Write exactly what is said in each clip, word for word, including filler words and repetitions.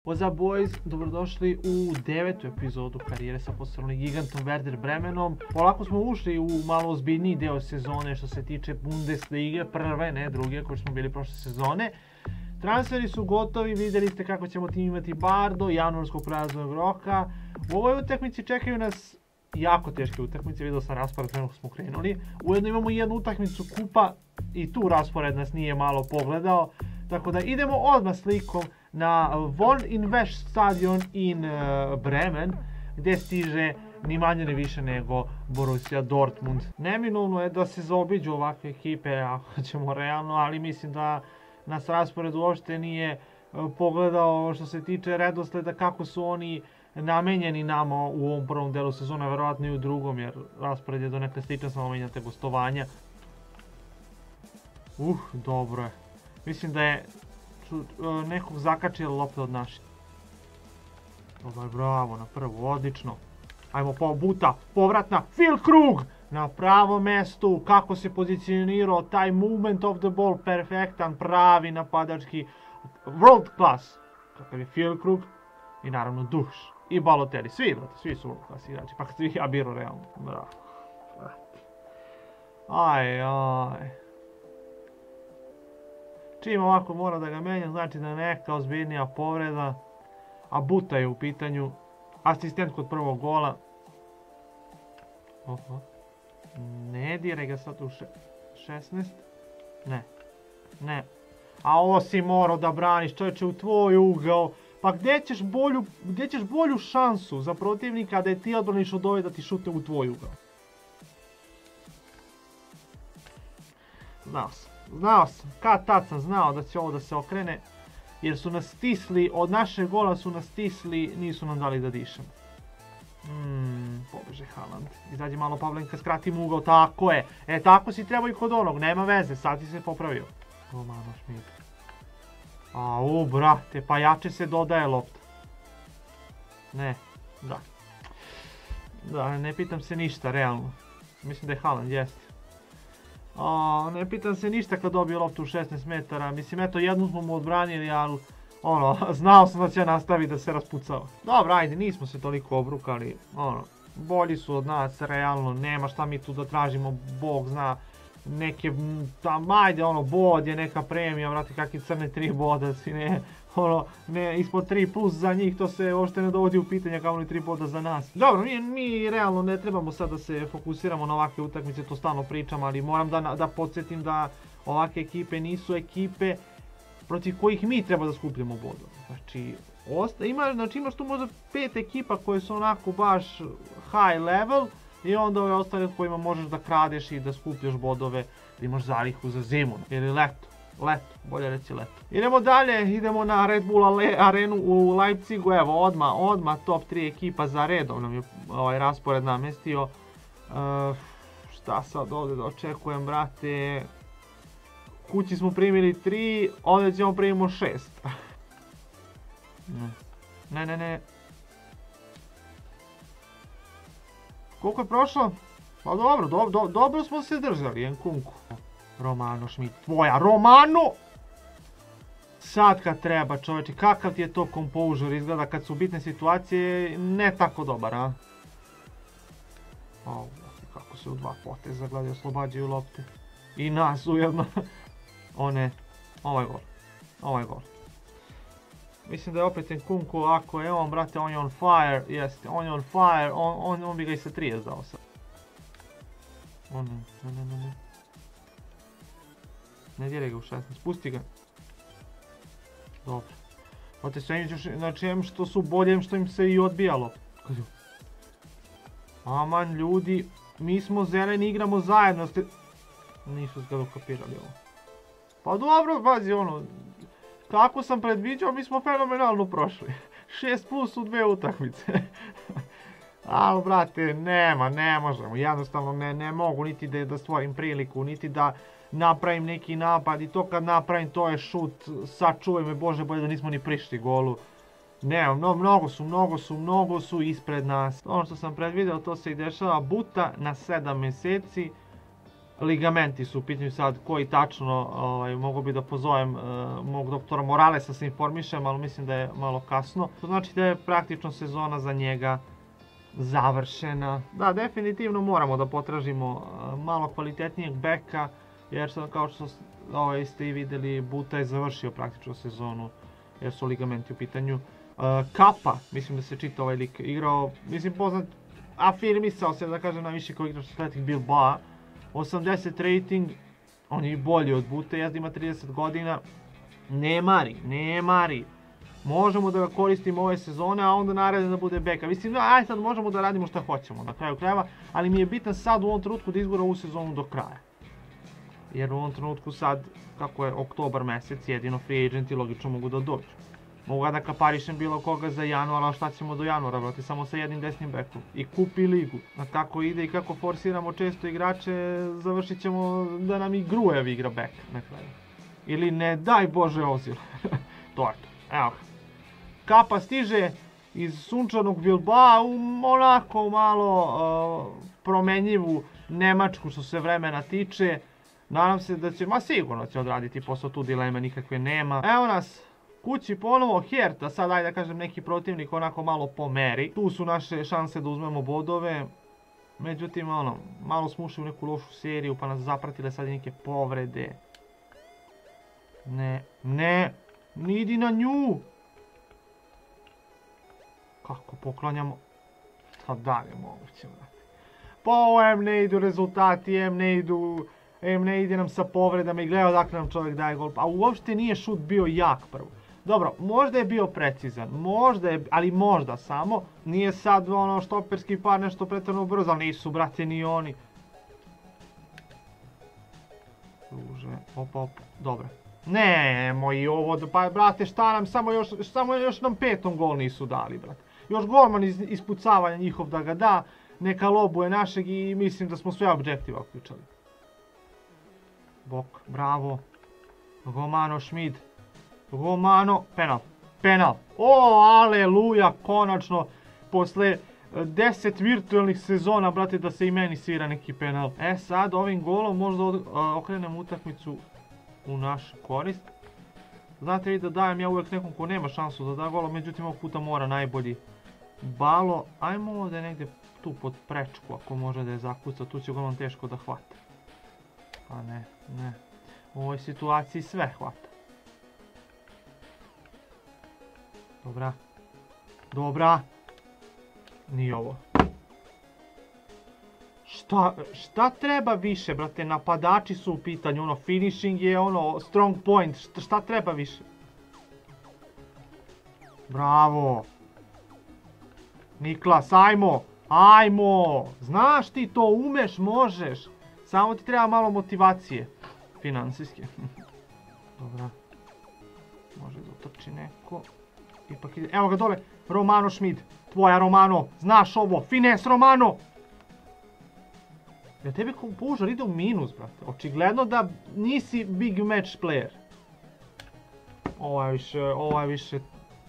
What's up boys, dobrodošli u devetu epizodu karijere sa poslovnim gigantom Werder Bremenom. Polako smo ušli u malo ozbiljniji deo sezone što se tiče Bundeslige, prve, ne druge, koji smo bili prošle sezone. Transferi su gotovi, vidjeli ste kako ćemo tim imati Bardo, januarskog praznog roka. U ovoj utakmici čekaju nas jako teške utakmice, vidio sam raspored kako smo krenuli. Ujedno imamo jednu utakmicu kupa i tu raspored nas nije malo pogledao. Tako da idemo odmah slikom na Von Invest Stadion in uh, Bremen, gdje stiže ni manje ni više nego Borussia Dortmund. Neminovno je da se zaobiđu ovakve ekipe, ako ćemo realno, ali mislim da nas raspored uopšte nije uh, pogledao što se tiče redosleda kako su oni namenjeni nama u ovom prvom delu sezona, verovatno i u drugom, jer raspored je donekle sličan, samo menjate gostovanja. Uh, dobro je. Mislim da je nekog zakačila lopta od naših. Dobar, bravo, na prvu, odlično. Ajmo po buta, povratna, Füllkrug! Na pravom mestu, kako se pozicionirao, taj movement of the ball, perfektan, pravi napadački, world class. Kakav je Füllkrug i naravno Duš. I Balotelli, svi, brate, svi su world class igrači, pa kad svi ja biro realno. Bravo. Aj, aj. Čim ovako mora da ga menja, znači da je neka ozbiljnija povreda. A Buta je u pitanju. Asistent kod prvog gola. Oho. Ne diraj ga sad u šesnaest. Ne. Ne. A ovo si morao da braniš, čovječe, u tvoj ugao. Pa gdje ćeš bolju, gdje ćeš bolju šansu za protivnika da je ti odbraniš od ove da ti šute u tvoj ugao? Znao sam. Znao sam, kad tad sam znao da će ovo da se okrene, jer su nas stisli, od našeg gola su nas stisli, nisu nam dali da dišemo. Mmm, pobeže Haaland. Izađi malo Pavlenka, skratim ugao, tako je. E, tako si trebao i kod onog, nema veze, sad si se popravio. Romano Schmid. Au, brate, pa jače se dodaje lopta. Ne, da. Da, ne pitam se ništa, realno. Mislim da je Haaland, jeste. O, ne pitam se ništa kad dobije loptu u šesnaest metara, mislim eto jednu smo mu odbranili, ali ono, znao sam da će nastaviti da se raspucava. Dobro, ajde, nismo se toliko obrukali, ono, bolji su od nas, realno, nema šta mi tu da tražimo, Bog zna, neke, tam, ajde, ono, bod je neka premija, vrati, kakvi crne tri boda si, ne, ono, ne, ispod tri plus za njih, to se uopšte ne dovodi u pitanje kao oni tri boda za nas. Dobro, mi, mi realno ne trebamo sad da se fokusiramo na ovakve utakmice, to stalno pričam, ali moram da, da podsjetim da ovakve ekipe nisu ekipe protiv kojih mi treba da skupljamo bodove. Znači, osta, ima, znači imaš tu možda pet ekipa koje su onako baš high level i onda ove ostale kojima možeš da kradeš i da skupljaš bodove, da imaš zalihu za zimu ili leto. Leto, bolje reći leto. Idemo dalje, idemo na Red Bull arenu u Leipzigu, evo odmah, odmah top tri ekipa za redom nam je ovaj raspored namestio. Uh, šta sad ovdje da očekujem, brate? Kući smo primili tri, ovdje ćemo primimo šest. Ne, ne, ne. Koliko je prošlo? Pa dobro, do, do, dobro smo se držali, Nkunku. Romano Schmid, tvoja Romano! Sad kad treba, čovječe, kakav ti je to composure, izgleda kad su bitne situacije, ne tako dobar, a? O, kako se u dva poteza gledaju, oslobađaju lopte. I nas ujedno. O ne, ovaj gol, ovaj gol. Mislim da je opet Nkunku, ako je on, brate, on je on fire, jeste, on je on fire, on, on, on bi ga i sa trideset dao sad. O ne, ne, ne, ne, ne. Ne diraj ga u šesnaest, pusti ga. Dobro. Ote sve im ćeš, znači em što su bolje, em što im se i odbijalo. Aman ljudi, mi smo zeleni, igramo zajedno. Ste... Nisu ga dokapirali ovo. Pa dobro, pazi ono, kako sam predviđao, mi smo fenomenalno prošli. šest plus u dve utakmice. Ali brate, nema, ne možemo, jednostavno ne, ne mogu niti da, da stvorim priliku, niti da napravim neki napad i to kad napravim to je šut, sačuvaj me Bože bolje da nismo ni prišli golu. Ne, no, mnogo su, mnogo su, mnogo su ispred nas. Ono što sam predvideo to se i dešava, Buta na sedam mjeseci. ligamenti su u pitanju sad, koji tačno, ovaj, mogu bi da pozovem uh, mog doktora Moralesa se informišem, ali mislim da je malo kasno. To znači da je praktično sezona za njega završena. Da, definitivno moramo da potražimo uh, malo kvalitetnijeg beka, jer sam, kao što ovaj, ste i videli, Buta je završio praktično sezonu, jer su ligamenti u pitanju. Uh, Kapa, mislim da se čita ovaj lik, igrao, mislim poznat, afirmisao se, da kažem, najviše kao igrač Athletic Bilbao, osamdeset rating, on je bolji od Bute, jazda ima trideset godina, ne mari, ne mari. Možemo da ga koristimo ove sezone, a onda naredne da bude beka. Mislim, aj sad možemo da radimo šta hoćemo na kraju krajeva, ali mi je bitan sad u ovom trenutku da izgura ovu sezonu do kraja. Jer u ovom trenutku sad, kako je oktobar mesec, jedino free agenti logično mogu da dođu. Mogu da kaparišem bilo koga za januar, ali šta ćemo do januara, brate, samo sa jednim desnim bekom. I kupi ligu. A kako ide i kako forsiramo često igrače, završit ćemo da nam i Gruev igra bek na kraju. Ili ne daj Bože Ozil. To je to. Evo. Kapa stiže iz sunčanog Bilbao u onako malo uh, promenjivu Nemačku što se vremena tiče. Nadam se da će, ma sigurno će odraditi posao, tu dileme nikakve nema. Evo nas kući ponovo, Hertha, sad ajde da kažem neki protivnik onako malo po meri. Tu su naše šanse da uzmemo bodove. Međutim, ono, malo smo ušli u neku lošu seriju pa nas zapratile sad neke povrede. Ne, ne, nidi na nju. Kako poklanjamo? Sad dalje moguće, brate. Pa ovo em ne idu rezultati, em ne idu... Em ne ide nam sa povredama i gleda odakle nam čovjek daje gol. A uopšte nije šut bio jak prvo. Dobro, možda je bio precizan, možda je, ali možda samo. Nije sad ono štoperski par nešto pretjerano brzo, ali nisu, brate, ni oni. Druže, opa, opa, dobro. Nemoj ovo, pa brate, šta nam, samo još, samo još nam petom gol nisu dali, brate. Još golman iz ispucavanja njihov da ga da, neka lobuje našeg i mislim da smo sve objektiva uključali. Bok, bravo. Romano Schmid. Romano, penal. Penal. O, aleluja, konačno. Posle deset virtualnih sezona, brate, da se i meni svira neki penal. E sad, ovim golom možda okrenemo utakmicu u našu korist. Znate vi da dajem ja uvek nekom ko nema šansu da da golo, međutim ovog puta mora najbolji. Balo, ajmo ovdje negdje tu pod prečku, ako može da je zakuca, tu će golom teško da hvata. A ne, ne. U ovoj situaciji sve hvata. Dobra. Dobra. Nije ovo. Šta, šta treba više, brate? Napadači su u pitanju, ono, finishing je ono, strong point. Šta, šta treba više? Bravo. Niklas, ajmo. Ajmo. Znaš ti to, umeš, možeš. Samo ti treba malo motivacije. Finansijske. Dobra. Može da utrči neko. Ipak ide. Evo ga dole. Romano Schmid. Tvoja Romano. Znaš ovo. Fines Romano. Ja tebi požar ide u minus, brate. Očigledno da nisi big match player. Ovo je više, ovo je više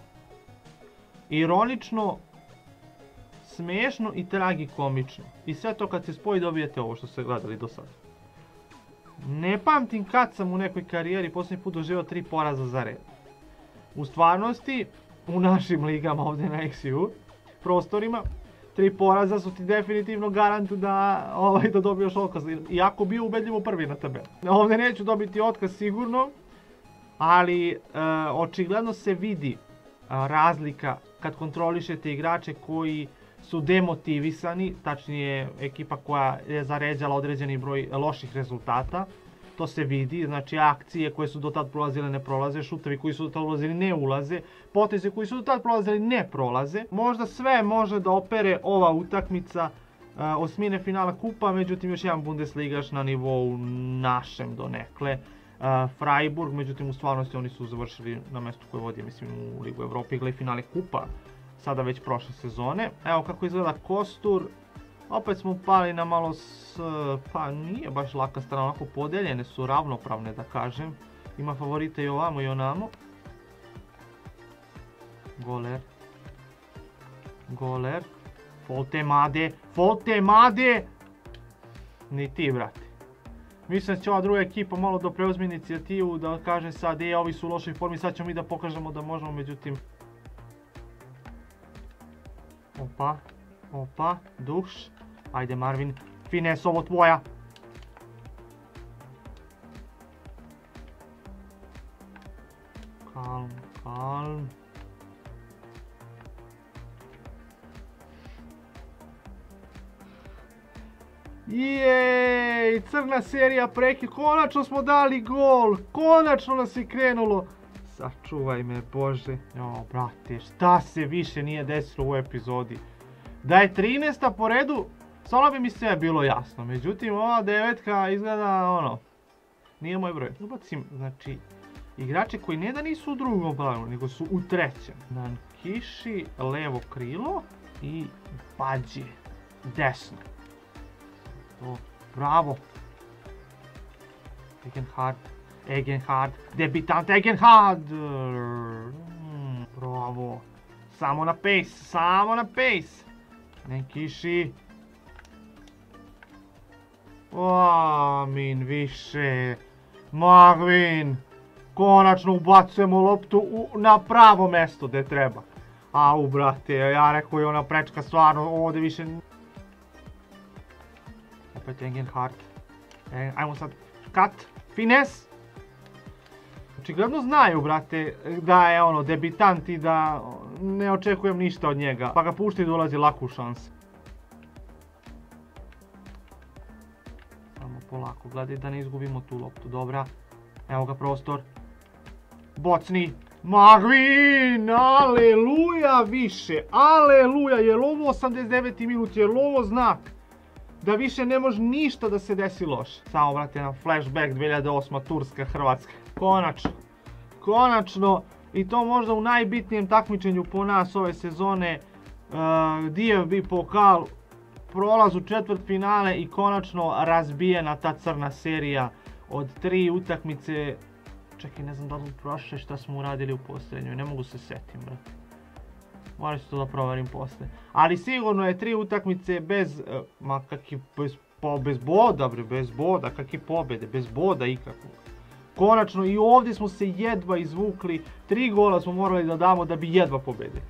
ironično, smiješno i tragikomično. I sve to kad se spoji dobijete ovo što ste gledali do sada. Ne pamtim kad sam u nekoj karijeri posljednji put doživio tri poraza za red. U stvarnosti, u našim ligama ovdje na X U prostorima, tri poraza su ti definitivno garant da, ovaj, da dobiješ otkaz. Iako bio ubedljivo prvi na tabeli. Ovdje neću dobiti otkaz sigurno, ali e, očigledno se vidi a, razlika kad kontrolišete igrače koji su demotivisani, tačnije ekipa koja je zaređala određeni broj loših rezultata. To se vidi, znači akcije koje su do tad prolazile ne prolaze, šutevi koji su do tad prolazili ne ulaze, poteze koji su do tad prolazili ne prolaze. Možda sve može da opere ova utakmica uh, osmine finala kupa, međutim još jedan Bundesligaš na nivou našem donekle. Uh, Freiburg, međutim u stvarnosti oni su završili na mjestu koje vodi, mislim, u Ligu Evrope, igrali finale kupa, sada već prošle sezone. Evo kako izgleda kostur. Opet smo pali na malo s... pa nije baš laka strana, onako podeljene su, ravnopravne da kažem. Ima favorite i ovamo i onamo. Goler. Goler. Folte Made. Folte Made! Ni ti, brate. Mislim da će ova druga ekipa malo da preuzme inicijativu, da kaže sad, e, ovi su u lošoj formi, sad ćemo mi da pokažemo da možemo, međutim... Opa, opa, duš. Ajde Marvin, Fines, ovo tvoja. Kalm, kalm. Jej, crna serija preki, konačno smo dali gol, konačno nas je krenulo. Sačuvaj me Bože. Jo, brate, šta se više nije desilo u ovoj epizodi. Da je trinaesta po redu, stvarno bi mi sve bilo jasno. Međutim, ova devetka izgleda ono, nije moj broj. Ubacim, znači, igrače koji ne da nisu u drugom planu, nego su u trećem. Nankiši, levo krilo i Badži, desno. To, bravo. Egenhard, Egenhard, debitant Egenhard. Mm, bravo. Samo na pace, samo na pace. Nankiši. Amin više. Magvin. Konačno ubacujemo loptu u, na pravo mesto gdje treba. Au, brate, ja rekao je ona prečka stvarno, ovdje više... Opet Egenhard. E, ajmo sad, kat, Fines. Očigledno znaju, brate, da je ono debitant i da ne očekujem ništa od njega. Pa ga pušta i dolazi laku šansu. Samo polako, gledaj da ne izgubimo tu loptu, dobra. Evo ga prostor. Bocni. Magvin, aleluja više, aleluja, je li ovo osamdeset deveti minut, je li ovo znak da više ne može ništa da se desi loše. Samo, brate, na flashback dvije hiljade osma Turska, Hrvatska. Konačno, konačno, i to možda u najbitnijem takmičenju po nas ove sezone, uh, D F B pokal, prolaz u četvrtfinale i konačno razbijena ta crna serija od tri utakmice. Čekaj, ne znam da li prošle šta smo uradili u posljednjoj, ne mogu se setim, brate. Moram se to da proverim poslije. Ali sigurno je tri utakmice bez, ma kakvi, bez, po, bez boda, bre, bez boda, kakvi pobjede, bez boda ikakvog. Konačno i ovdje smo se jedva izvukli, tri gola smo morali da damo da bi jedva pobjedili.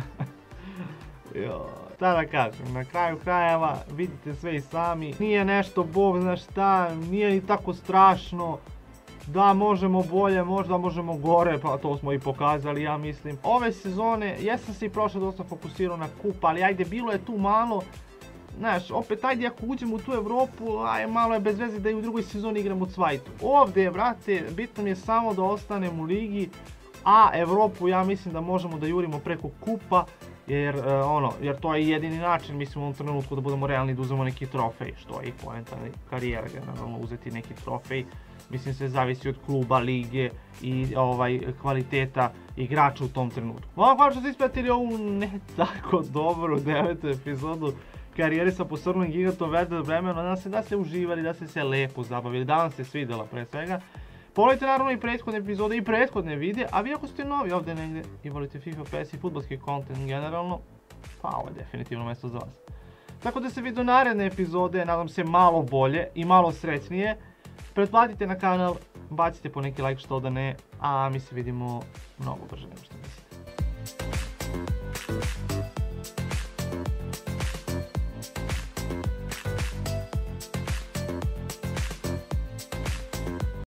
Šta da kažem, na kraju krajeva vidite sve i sami, nije nešto bog zna šta, nije ni tako strašno. Da, možemo bolje, možda možemo gore, pa to smo i pokazali, ja mislim. Ove sezone, jesam se i prošle dosta fokusirao na kup, ali ajde, bilo je tu malo. Znaš, opet ajde ako uđemo u tu Evropu, aj malo je bez veze da i u drugoj sezoni igramo u cvajtu. Ovdje, brate, bitno mi je samo da ostanem u ligi, a Evropu ja mislim da možemo da jurimo preko kupa, jer, uh, ono, jer to je jedini način, mislim, u ovom trenutku da budemo realni da uzmemo neki trofej, što je i poenta karijera, generalno uzeti neki trofej. Mislim, sve zavisi od kluba, lige i ovaj, kvaliteta igrača u tom trenutku. Hvala hvala što ste ispratili ovu ne tako dobru devetu epizodu karijere sa posrnulim gigantom Werder Bremenu. Nadam se da ste uživali, da ste se lepo zabavili, da vam se svidjela pre svega. Pogledajte naravno i prethodne epizode i prethodne videe, a vi ako ste novi ovdje negdje i volite FIFA, P S i futbolski content generalno, pa ovo je definitivno mjesto za vas. Tako da se vidi do naredne epizode, nadam se malo bolje i malo srećnije. Pretplatite na kanal, bacite po neki like što da ne, a mi se vidimo mnogo brže nego što mislite.